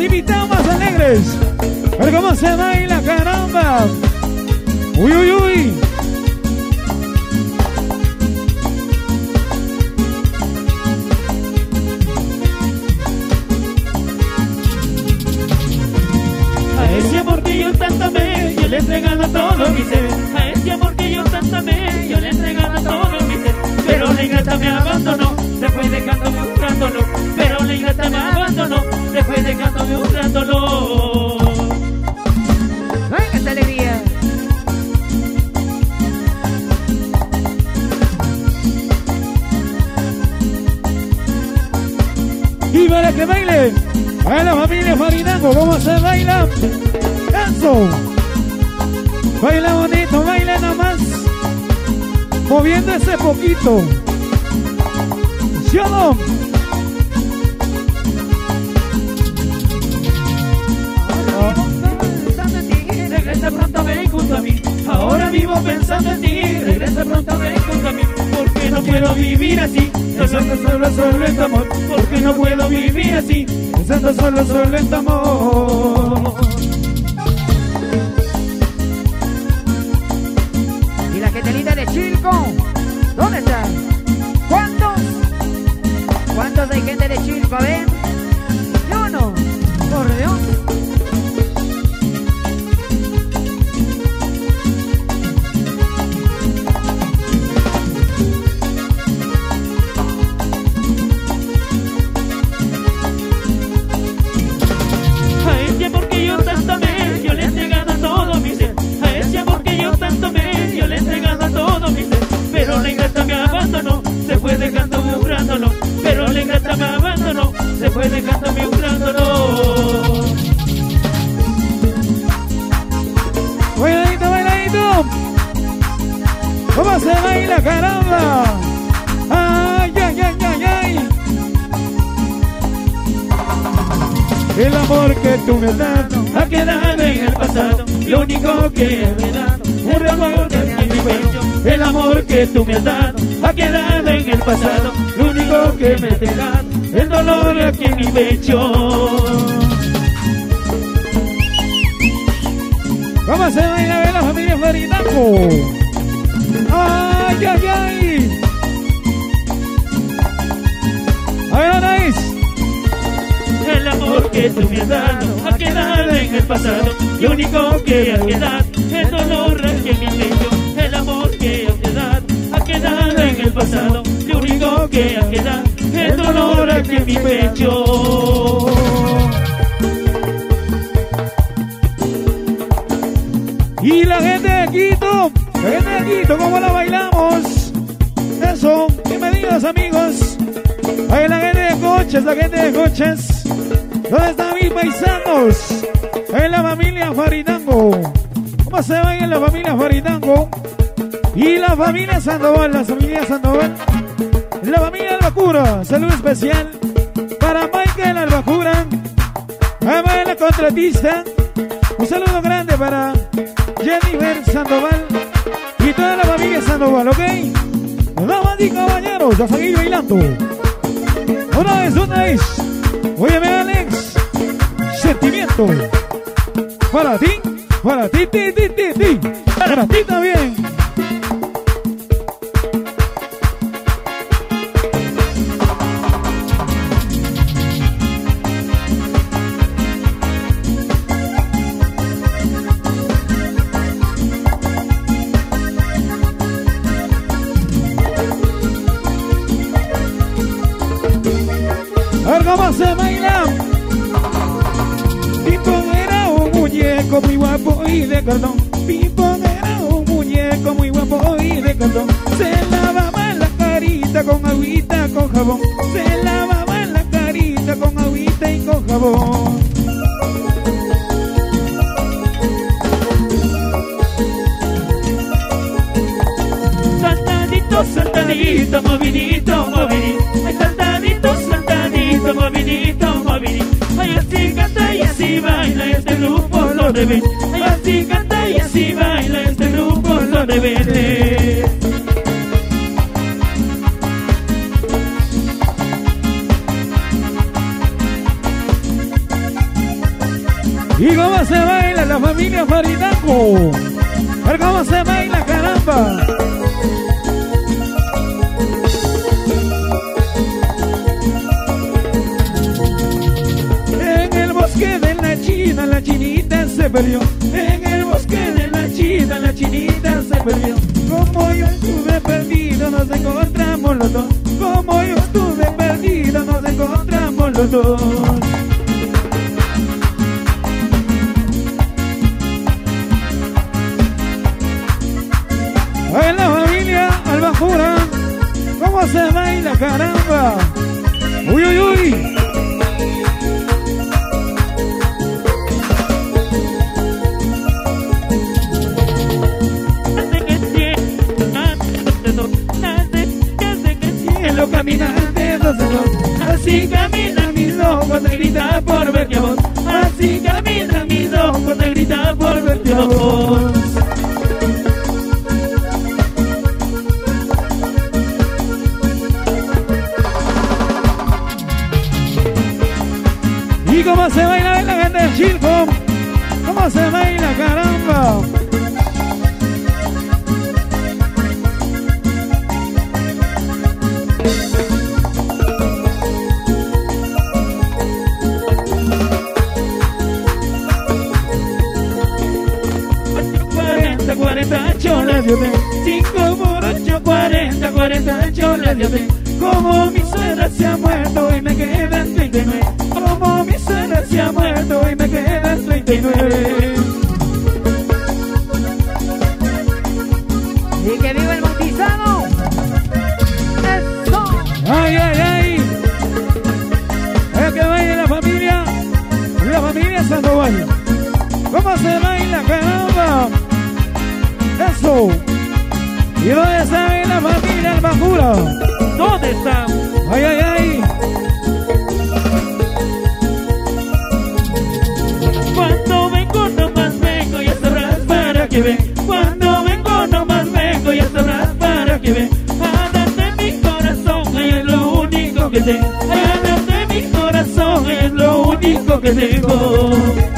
invitados más alegres. A ver cómo se baila, caramba. Uy, uy, uy. A ese amor que yo tanto amé, yo le he entregado todo mi ser. A ese amor que yo tanto amé, yo le he entregado todo mi ser. Pero la ingrata me abandonó, se fue dejándome buscándolo. Pero la ingrata me abandonó, se fue dejándome buscándolo. ¡Ay, esta alegría! Y para que baile a la familia Farinango, ¿cómo se baila? Eso. Baila bonito, baila nada más. Moviendo ese poquito. ¿Sí o no? Regresa pronto, ven junto a mí. Ahora vivo pensando en ti. Regresa pronto, ven junto a mí. Porque no puedo vivir así, pensando solo en tu amor. Porque no puedo vivir así, pensando solo en tu amor. Y la gente linda de Chilco, ¿dónde está? ¿Cuántos? ¿Cuántos hay gente de Chilco? A ver. Yo no, por Dios. Se fue dejándome buscándolo, pero la ingrata me abandonó, se fue dejándome buscándolo. Bailadito, bailadito. ¿Cómo se baila, caramba? Ay, ay, ay, ay, ay. El amor que tú me has dado Ha quedado en el pasado, lo único que me da un recuerdo en mi pecho. El amor que tú me has dado ha quedado en el pasado, lo único que me deja el dolor aquí en mi pecho. ¿Cómo se baila de la familia Farinango? Ay, ay, ay. A ver, Anaís. El amor que tú me has dado ha quedado en el pasado, lo único que ha quedado el dolor aquí en mi pecho. El amor que ha quedado en el pasado, lo único que ha quedado el dolor aquí en mi pecho. Y la gente de Quito, ¿cómo la bailamos? Eso, bienvenidos amigos. Ahí la gente de Coches, la gente de Coches. ¿Dónde están mis paisanos? Ahí la familia Farinango. ¿Cómo se baila la familia Farinango? Y la familia Sandoval, la familia Sandoval. La familia Albacura, saludo especial para Michael Albacura. Además la contratista. Un saludo grande para Jennifer Sandoval y toda la familia Sandoval, ¿ok? Damas y caballeros, a seguir bailando. Una vez. Óyeme, Alex. Sentimiento. Para ti, para ti. Para ti también. A ver cómo se baila. Pimpón era un muñeco muy guapo y de cartón. Pimpón era un muñeco muy guapo y de cartón. Se lavaba la carita con agüita, con jabón. Se lavaba la carita con agüita y con jabón. Saltadito, saltadito, movidito, movidito. Ay, saltadito, saltadito, movidito, movidito. Ay, así canta y así baila este grupo, los rebeldes. Ay, así canta y así baila este grupo, los rebeldes. ¿Y cómo se baila la familia Farinango? A ver cómo se baila, caramba. En el bosque de la China, la chinita se perdió. En el bosque de la China, la chinita se perdió. Como yo estuve perdido, nos encontramos los dos. Como yo estuve perdido, nos encontramos los dos. En la familia Albajura, ¿cómo se baila, caramba? Uy, uy, uy. Caminante dos ojos, así caminan mis ojos, te grita por ver mi voz. Así caminan mis ojos, te grita por ver mi voz. ¿Y cómo se baila la gente de Chilco? ¿Cómo se baila, caramba? Cholas de hotel, 5 por 8, 40 cholas de hotel. Como mi suegra se ha muerto y me quedan 39. Como mi suegra se ha muerto y me quedan 39. Y que viva el bautizado. ¡Eso! ¡Ay, ay, ay! Es que baila la familia Sandoval. ¿Cómo se baila, caramba? Eso. ¿Y dónde está la familia Albajura? ¿Dónde está? Ay, ay, ay. Cuando vengo nomás vengo, ya sabrás para que ven. Cuando vengo nomás vengo, ya sabrás para que ven. A darte mi corazón es lo único que tengo. A darte mi corazón es lo único que tengo.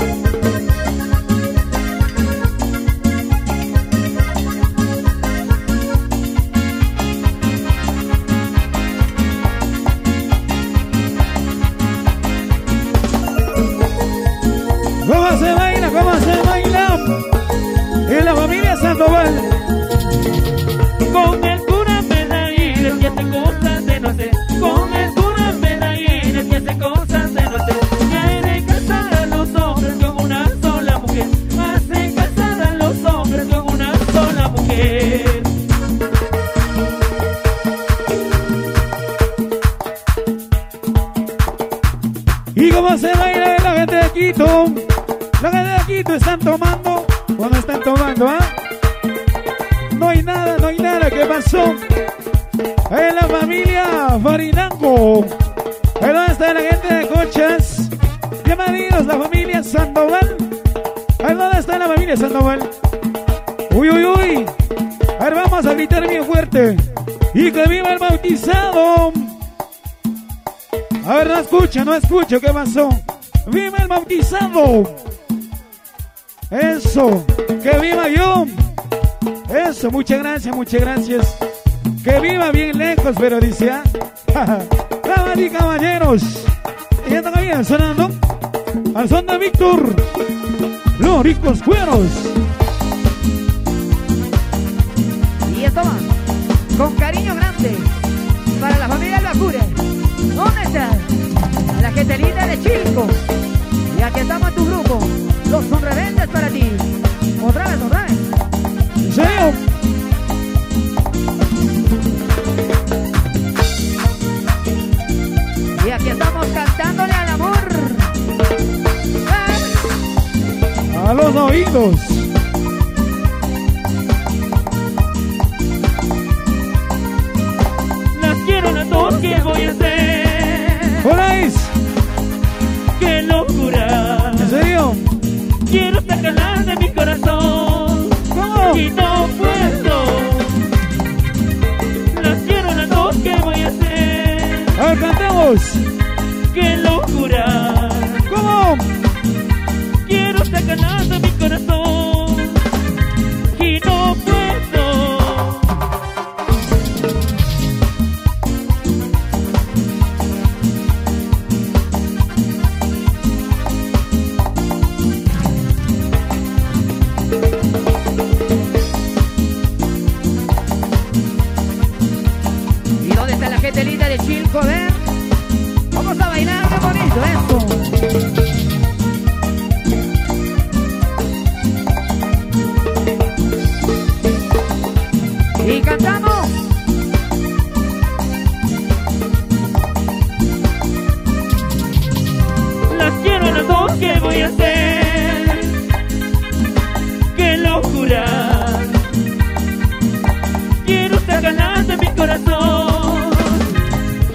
¿Cómo se baila? ¿Cómo se baila? En la familia Sandoval. Con el cura Medellín que hace cosas de no sé. Con el cura Medellín que hace cosas de no sé. Quiere casar a los hombres con una sola mujer. Hace casar a los hombres con una sola mujer. ¿Y cómo se baila la gente de Quito? La gente de Quito están tomando o no están tomando, ¿ah? No hay nada, ¿qué pasó? En la familia Farinango. ¿Dónde está la gente de Cochas? Bienvenidos, la familia Sandoval. ¿Dónde está la familia Sandoval? Uy, uy, uy. A ver, vamos a gritar bien fuerte. ¡Y que viva el bautizado! A ver, no escucho, ¿qué pasó? ¡Viva el bautizado! Eso, que viva yo. Eso, muchas gracias. Que viva bien lejos, pero dice, ¿ah? Damas y caballeros, ya está bien sonando al son de Víctor, los ricos cueros. Y esto va con cariño grande para la familia Albajura. ¿Dónde está? A la gente linda de Chilco. Y aquí estamos en tu grupo. Los son rebeldes para ti. Otra vez. ¿En serio? Y aquí estamos cantándole al amor. A los oídos. Las quiero las dos, ¿qué voy a hacer? Hola, Is. ¡Qué locura! ¿En serio? Quiero sacarlas de mi corazón. ¿Cómo? Y no puedo. Las quiero las dos, ¿qué voy a hacer? A ver, cantemos. ¡Qué locura! ¿Cómo? Quiero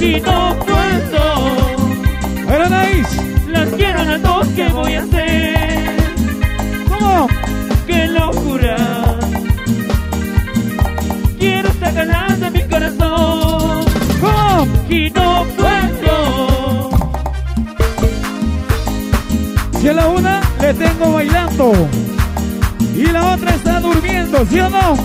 y no puedo. Pero Nice, Las quiero a las dos, ¿qué voy a hacer? ¿cómo? ¡Qué locura! Quiero sacarlas de mi corazón ¿Cómo? y no puedo. Si a la una le tengo bailando y la otra está durmiendo, ¿sí o no?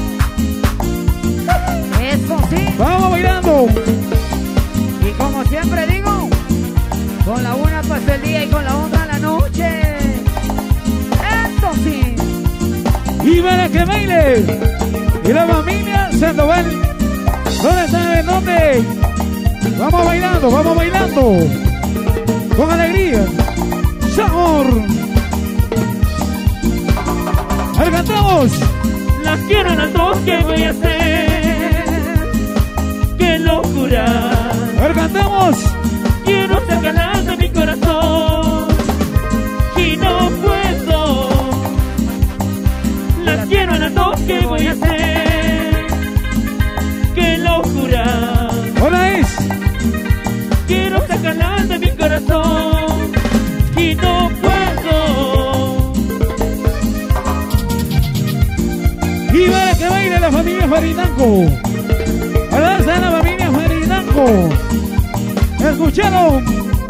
Eso sí. Vamos bailando. Y como siempre digo, con la una pasa el día y con la otra la noche. Eso sí. Y para que baile. Y la familia Sandoval. ¿Dónde está? ¿En dónde? Vamos bailando, vamos bailando. Con alegría. Sabor. Ahí cantamos. Las quiero a las dos, ¿qué voy a hacer? ¡Qué locura! Ahí cantamos. Quiero sacarlas de mi corazón y no puedo. Las quiero a las dos, ¿qué voy a hacer? ¡Qué locura! Hola es. Quiero sacarlas de mi corazón y no puedo. Y para que baile la familia Farinanco. Ahora está la familia Farinanco. ¿Escucharon?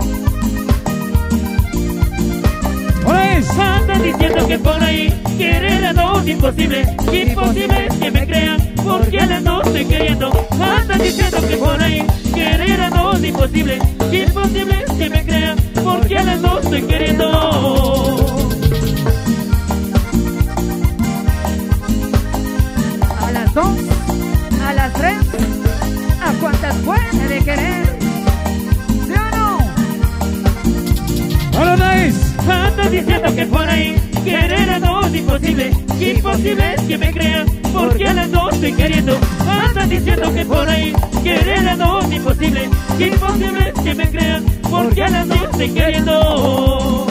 Hola es. Andan diciendo que por ahí quieren a dos, imposible, imposible es que me crean, porque a las dos estoy queriendo. Andan diciendo que por ahí quieren a dos, imposible, imposible es que me crean, porque a las dos estoy queriendo. A las 2, a las 3, ¿a cuántas puede querer? ¿Sí o no? Hola es. Andan diciendo que por ahí quieren a dos, imposible, imposible es que me crean, porque a las dos estoy queriendo. Andan diciendo que por ahí quieren a dos, imposible, imposible es que me crean, porque a las dos estoy queriendo.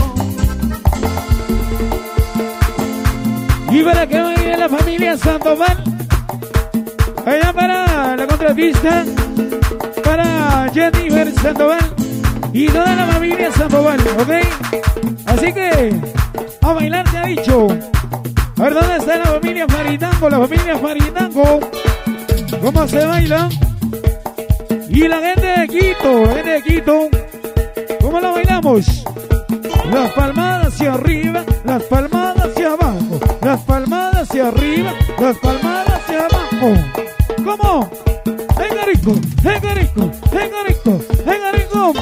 Y para que baile la familia Sandoval. Allá para la contratista, para Jennifer Sandoval y toda la familia Sandoval, ¿ok? Así que a bailar se ha dicho. A ver dónde está la familia Farinanco, la familia Farinanco. ¿Cómo se baila? Y la gente de Quito, la gente de Quito, ¿cómo la bailamos? Las palmadas hacia arriba, las palmadas hacia abajo, las palmadas hacia arriba, las palmadas hacia abajo. ¿Cómo? Venga rico, venga rico, venga rico, venga rico.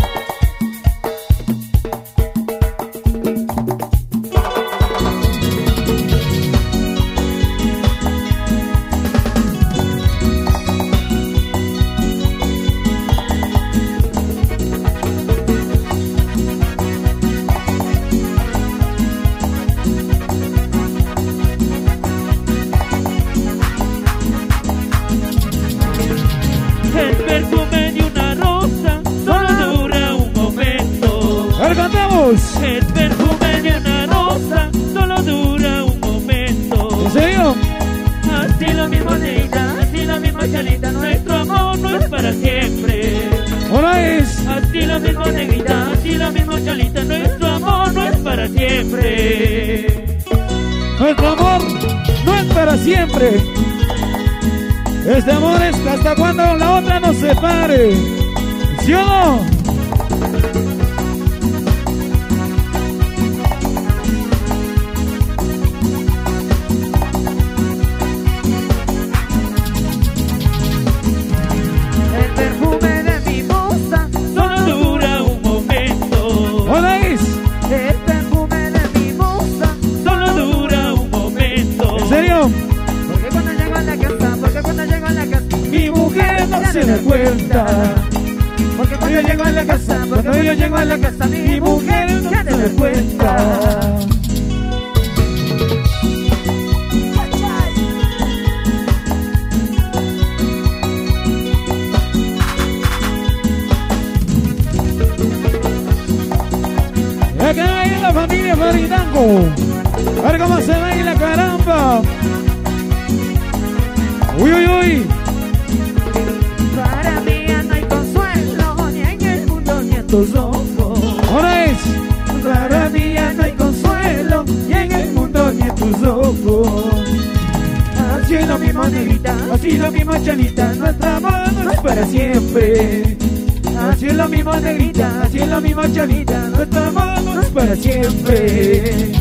El perfume de una rosa solo dura un momento. ¡Ahora cantamos! El perfume de una rosa solo dura un momento. ¿En serio? Así lo mismo, negrita, así lo mismo, chalita, nuestro amor no es para siempre. Hola es. Así lo mismo, negrita, así lo mismo, chalita, nuestro amor no es para siempre. Nuestro amor no es para siempre. Este amor es hasta cuando la otra nos separe. ¿Sí o no? El perfume de mi moza Solo dura un momento. Hola es. el perfume de mi moza. Solo dura un momento. ¿En serio? Porque cuando llego a la casa, porque cuando llego a la casa, Mi mujer no se da cuenta. porque cuando llego a la casa, cuando yo llego a la casa, mi mujer no se da cuenta. Y acá baila la familia Farinanco. A ver cómo se baila, caramba. Uy, uy, uy. Para mí ya no hay consuelo, ni tus ojos. Ahora es. Para mí ya no hay consuelo, ni en el mundo ni en tus ojos. Así es lo mismo, negrita, así es lo mismo, Chalita, nuestra amor no es para siempre. Así es lo mismo, negrita, así es lo mismo, Chalita, nuestro amor no es para siempre.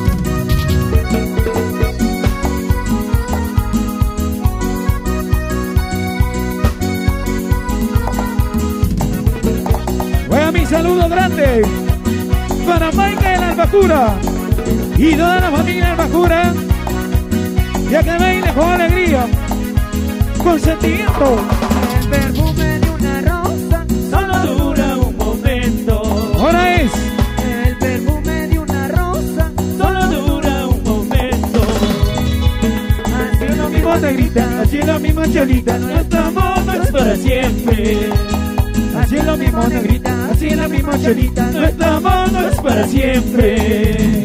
Vaya mi saludo grande para Michael Albacura y toda la familia Albacura, ya que baile con alegría, con sentimiento. El perfume de una rosa Solo dura un momento. Ahora es. el perfume de una rosa. Solo dura un momento. Así Así es lo mismo, negrita, así es lo mismo, Chalita, nuestro amor no es para siempre. Así es lo mismo, negrita, así es lo mismo, Chalita, nuestro amor no es para siempre.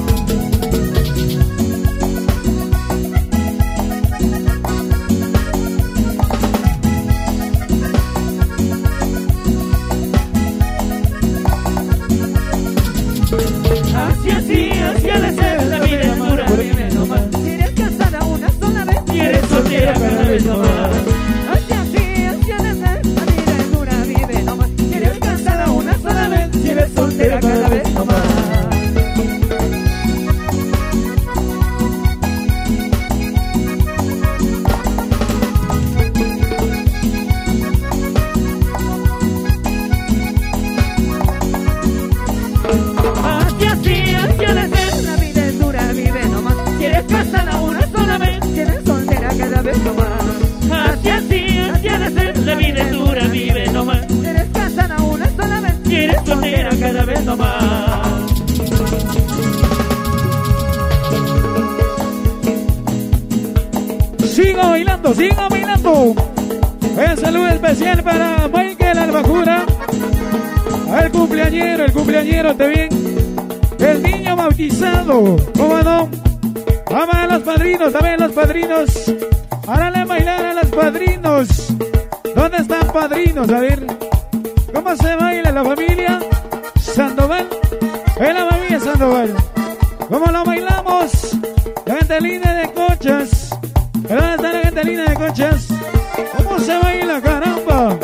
Así ha de ser, la vida es dura, vive nomás. Si eres casada una sola vez, Si eres soltera cada vez nomás. así ha de ser. La vida es dura, vive nomás. Si eres casada una sola vez, Si eres soltera cada vez nomás. Así ha de ser. la vida es dura, vive nomás. Si eres casada una sola vez. Si eres soltera cada vez nomás. Así ha de ser. La vida es dura, vive nomás. Si eres casada una sola vez, Si eres soltera cada vez nomás. Sigo bailando, sigo bailando. Un saludo especial para Michael Albacura, el cumpleañero también, el niño bautizado, ¿cómo no? Vamos a los padrinos, también los padrinos. Háganle bailar a los padrinos. ¿Dónde están padrinos? A ver, ¿cómo se baila la familia Sandoval? Es la familia Sandoval. ¿Cómo lo bailamos? La gente linda de Cochas. ¿Dónde está la gente linda de Cochas? ¿Cómo se baila, caramba?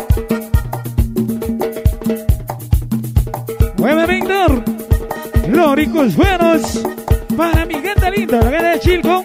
Mueve Víctor. Los ricos buenos. Para mi gente linda, la gente de Chilco.